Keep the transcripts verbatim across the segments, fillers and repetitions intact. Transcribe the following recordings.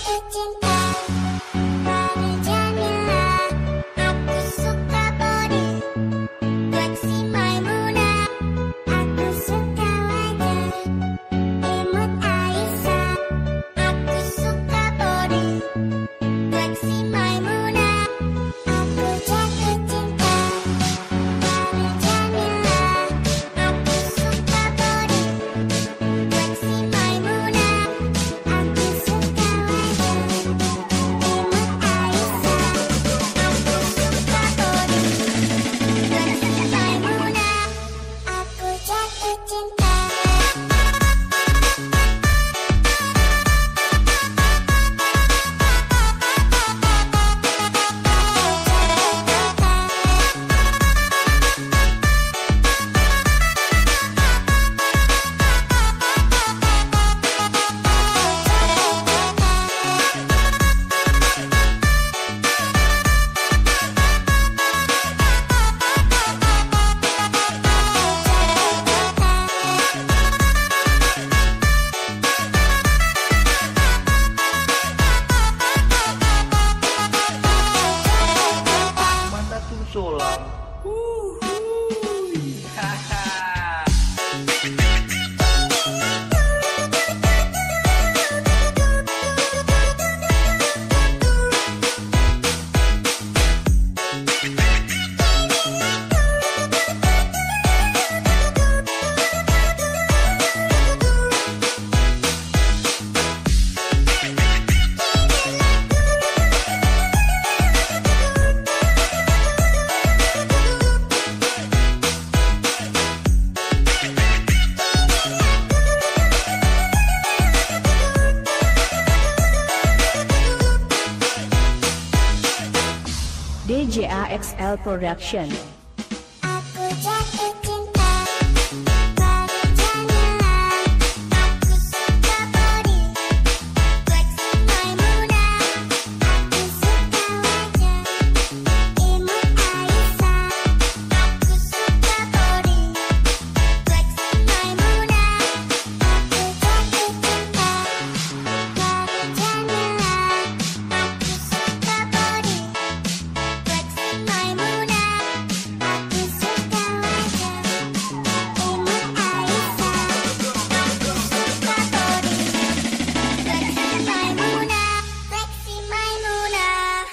jatuh cinta pada Jamila. Aku suka body fleksi Maimunah. Aku suka wajah imut Aisyah. Aku suka body fleksi Maimunah. Aku jatuh cinta pada Jamila. Aku suka body fleksi Maimunah. Aku suka wajah imut Aisyah. Aku suka body fleksi Maimunah. Aku jatuh cinta. Mana tuh solang? D J A X L Production. Aku jatuh cinta pada Jamila. Aku suka body fleksi Maimunah. Aku suka wajah imut Aisyah. Aku suka body fleksi Maimunah. Aku jatuh cinta pada Jamila. Aku suka body fleksi Maimunah. Aku suka wajah imut Aisyah. Aku suka body fleksi Maimunah. Fleksi Maimunah.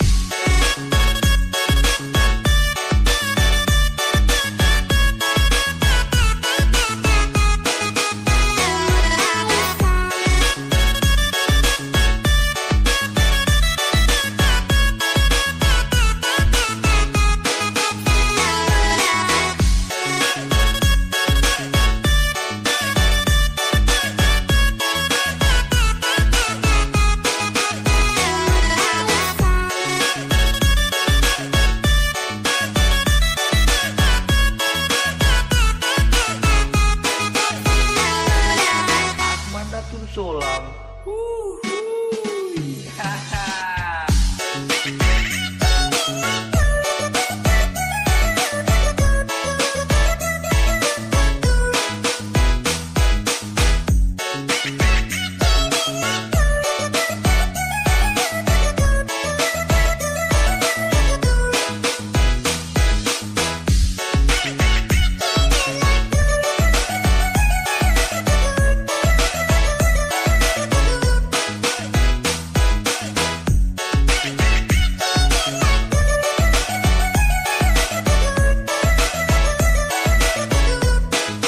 Mana tuh solang?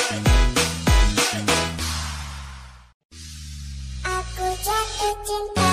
Aku jatuh cinta